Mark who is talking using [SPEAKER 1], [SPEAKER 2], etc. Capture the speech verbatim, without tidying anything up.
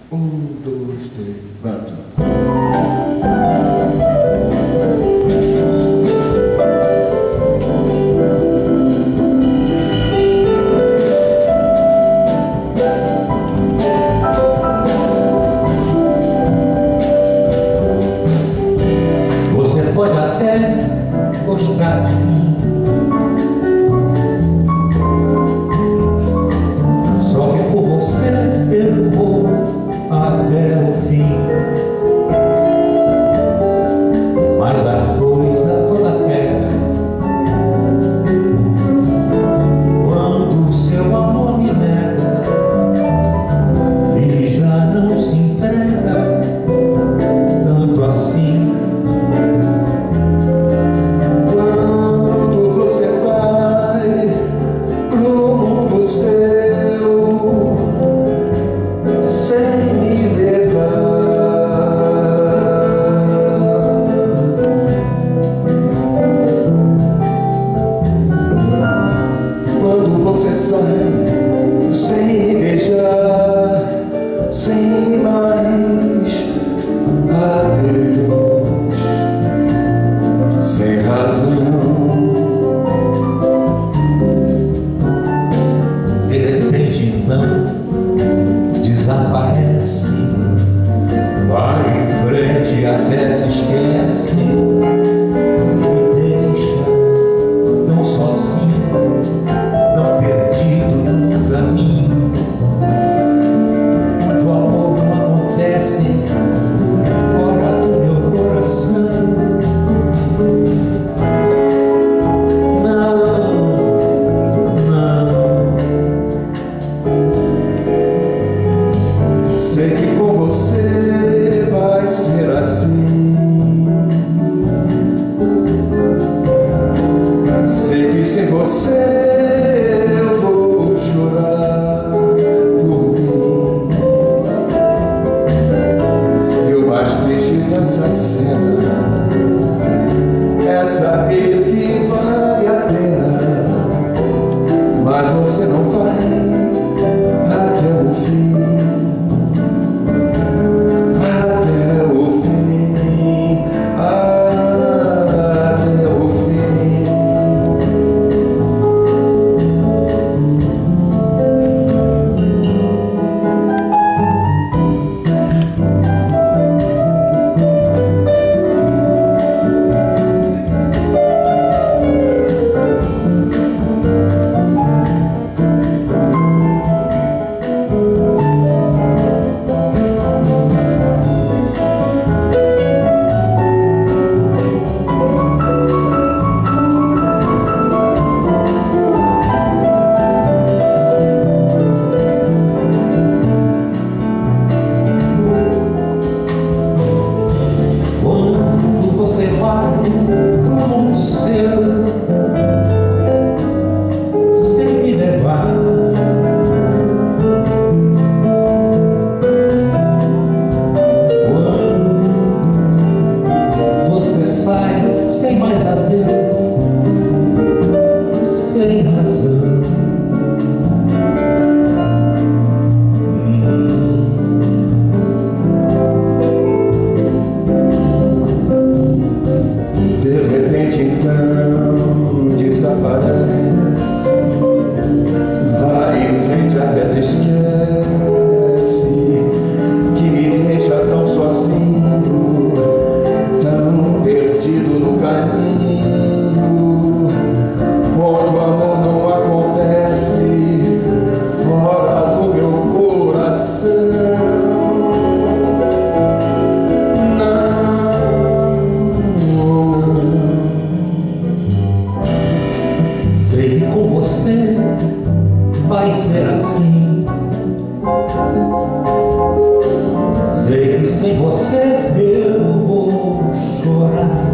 [SPEAKER 1] Um, dois, três, banda.
[SPEAKER 2] Você pode até gostar de mim, só que por você eu vou até o fim. Mas a coisa toda pega quando o seu amor me nega e já não se entrega tanto assim.
[SPEAKER 1] Quando você vai pro mundo seu sem me levar, quando você sai sem me beijar, sem mais adeus, sem razão,
[SPEAKER 2] De repente então desaparece, vai em frente até se esquece, me deixa tão sozinho, tão perdido no caminho, onde o amor não acontece, fora do meu coração.
[SPEAKER 1] sei que com você vai ser assim. Sei que sem você eu vou chorar por mim. E o mais triste dessa cena é saber que vale a pena, mas você não vai até o fim.
[SPEAKER 2] Você vai pro mundo seu sem me levar, quando você sai sem mais adeus, sem razão.
[SPEAKER 1] Então desaparece, vai em frente até se esquece, que me deixa tão sozinho, tão perdido no caminho, onde o amor não acontece, fora do meu coração.
[SPEAKER 2] Sei que com você vai ser assim. Sei que sem você eu vou chorar.